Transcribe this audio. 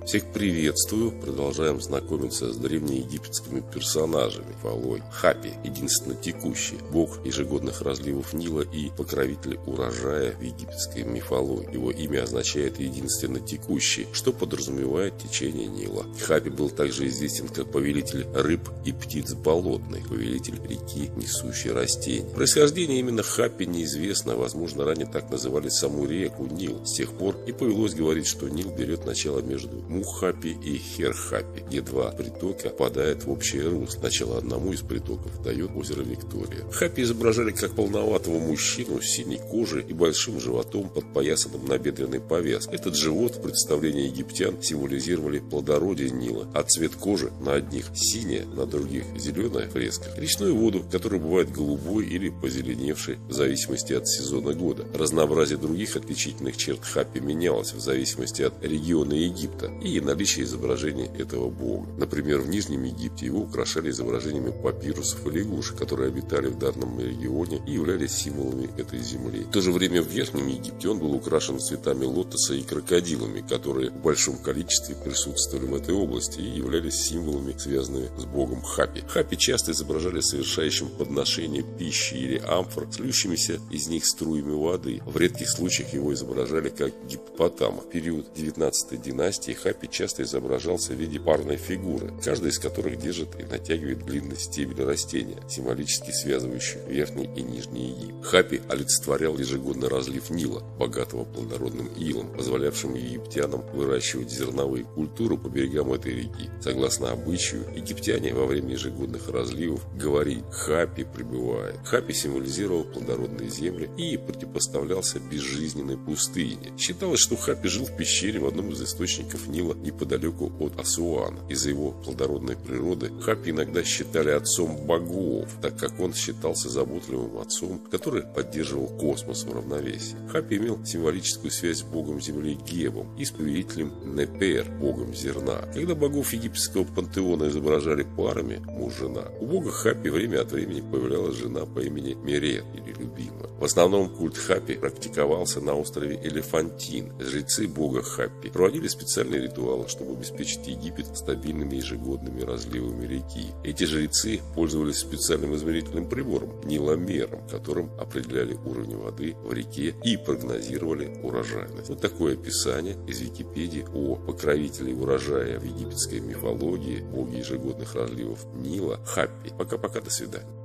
Всех приветствую! Продолжаем знакомиться с древнеегипетскими персонажами мифологии. Хапи – единственно текущий бог ежегодных разливов Нила и покровитель урожая в египетской мифологии. Его имя означает единственно текущий, что подразумевает течение Нила. Хапи был также известен как повелитель рыб и птиц болотных, повелитель реки, несущей растения. Происхождение именно Хапи неизвестно, возможно, ранее так называли саму реку Нил. С тех пор и повелось говорить, что Нил берет начало между Мухапи и Херхапи, где два притока впадают в общее русло. Начало одному из притоков дает озеро Виктория. Хапи изображали как полноватого мужчину с синей кожей и большим животом, подпоясанным набедренной повязкой. Этот живот в представлении египтян символизировали плодородие Нила, а цвет кожи на одних синяя, на других зеленая в фресках. Речную воду, которая бывает голубой или позеленевшей в зависимости от сезона года. Разнообразие других отличительных черт Хапи менялось в зависимости от региона Египта и наличие изображений этого бога. Например, в Нижнем Египте его украшали изображениями папирусов и лягушек, которые обитали в данном регионе и являлись символами этой земли. В то же время в Верхнем Египте он был украшен цветами лотоса и крокодилами, которые в большом количестве присутствовали в этой области и являлись символами, связанными с богом Хапи. Хапи часто изображали совершающим подношение пищи или амфор, с льющимися из них струями воды. В редких случаях его изображали как гиппопотама. В период 19-й династии Хапи часто изображался в виде парной фигуры, каждая из которых держит и натягивает длинный стебель растения, символически связывающий Верхний и Нижний Египет. Хапи олицетворял ежегодный разлив Нила, богатого плодородным илом, позволявшим египтянам выращивать зерновые культуры по берегам этой реки. Согласно обычаю, египтяне во время ежегодных разливов говорили «Хапи прибывает». Хапи символизировал плодородные земли и противопоставлялся безжизненной пустыне. Считалось, что Хапи жил в пещере в одном из источников Нила неподалеку от Асуана. Из-за его плодородной природы Хапи иногда считали отцом богов, так как он считался заботливым отцом, который поддерживал космос в равновесии. Хапи имел символическую связь с богом земли Гебом и с повелителем Непер, богом зерна. Когда богов египетского пантеона изображали парами муж-жена, у бога Хапи время от времени появлялась жена по имени Мерет или любимая. В основном культ Хапи практиковался на острове Элефантин. Жрецы бога Хапи проводили специальные ритуалы, чтобы обеспечить Египет стабильными ежегодными разливами реки. Эти жрецы пользовались специальным измерительным прибором, ниломером, которым определяли уровень воды в реке и прогнозировали урожайность. Вот такое описание из Википедии о покровителе урожая в египетской мифологии, боге ежегодных разливов Нила Хапи. Пока-пока, до свидания.